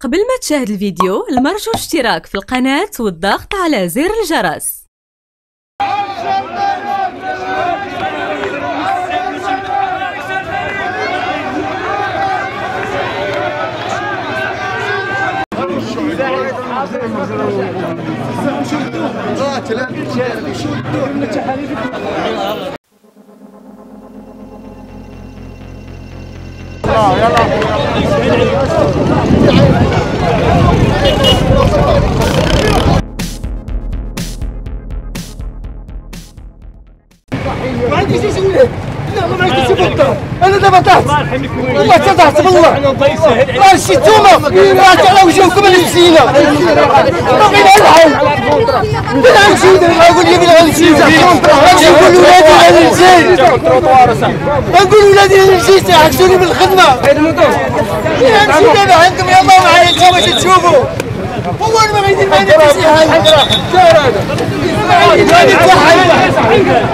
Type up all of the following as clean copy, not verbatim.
قبل ما تشاهد الفيديو المرجو الاشتراك في القناة والضغط على زر الجرس. ما عنديش شي ولاد، لا ما عنديش شي فطور، انا دابا طحت، والله تطحت بالله، راه شي نتوما راه على وجهكم انا نسينا، باغي نلعب، فين غنمشي دابا قول لي فين غنمشي، غنمشي نقول لولادي انا نجي، غنقول لولادي انا نجي عكسوني من الخدمة، فين غنمشي دابا عندكم يلاه معايا نتوما باش تشوفوا، هو انا ما غيدير معايا حتى شي حاجة، ما غيدير معايا حتى حاجة.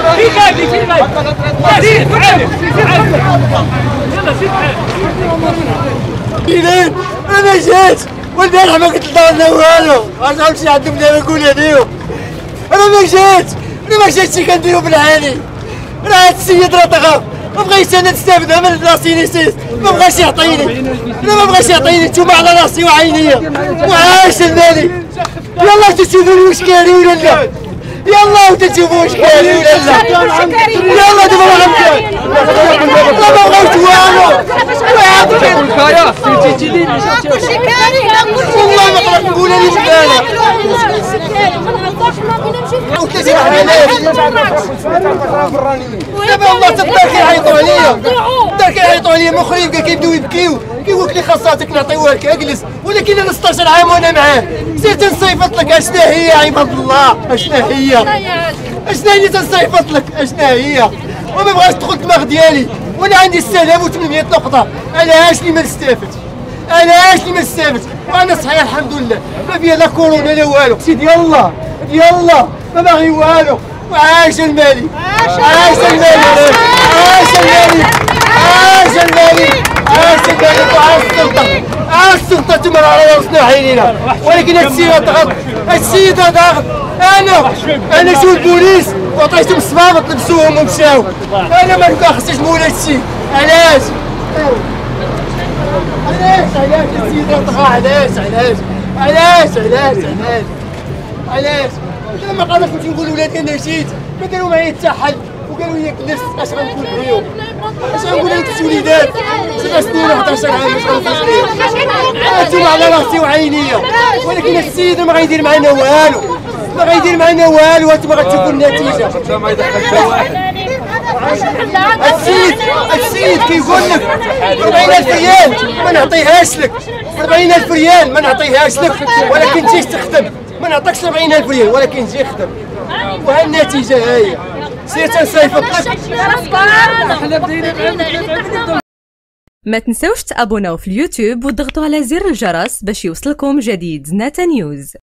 يلا انا جيت والبارح ما قلت لنا والو، اش غنمشي عندهم دابا نقول لهم انا ما جيتش كنديرو بالعاني، راه هاد السيد راه طغى، ما بغيتش انا نستافد من راسي نسيت، ما بغاش يعطيني، انا ما بغاش يعطيني، نتوما على راسي وعينيا وعاش المالي، يلا تشوفوا واش كاين ولا لا، يلا وتشوفوا واش كاين ولا لا، يلا دابا راه غنمشي، ما بغاوش والو، والله ما قدرت نقولها لي زبالة، دابا والله حتى الدار كيعيطوا عليا، الدار كيعيطوا عليا مخرين كيبداو يبكيو، كيقول لك خاصاتك نعطيوها لك اجلس، ولكن انا 16 عام وانا معاه، سير تنصيفط لك اشنا هي عباد الله، اشنا هي تنصيفط لك اشنا هي، وما بغاش تدخل الدماغ ديالي، وانا عندي 6800 نقطة، علاش لي ما نستافدش؟ علاش لي ما نستافدش؟ وانا صحيح الحمد لله، ما فيها لا كورونا لا والو، سيدي يلا ما باغي والو، وعاش المالي، عاش المالي، عاش المالي، عاش المالي، عاش المالي، وعاش السلطة، عاش السلطة تما على راسنا وعينينا، ولكن هاد السيد ضغط، هاد السيد ضغط، انا جوج البوليس وعطيتهم الصفاقط لبسوهم ومشاو، انا ما خصنيش نقول هاد الشيء، علاش السيد طغى، علاش ما قادرش نمشي نقول لولادي انا جيت، ما داروا معايا حتى حل، وقالوا لي جلس، اش غنقول لهم؟ اش غنقول لهم انت وليدات 7 سنين و 11 عام، اش غنقول لهم؟ انتم على راسي وعينيا، ولكن السيد ما غيدير معنا والو، وانتم غتشوفوا النتيجه. السيد كيقول لك 40,000 ريال ما نعطيهاش لك، 40,000 ريال ما نعطيهاش لك، ولكن تجي تخدم، ما نعطيكش 40,000 ريال ولكن تجي خدم، وها النتيجه هاهي، سير تنصيفط لك. ما تنسوش تابوناو في اليوتيوب وتضغطوا على زر الجرس باش يوصلكم جديد زناتة نيوز.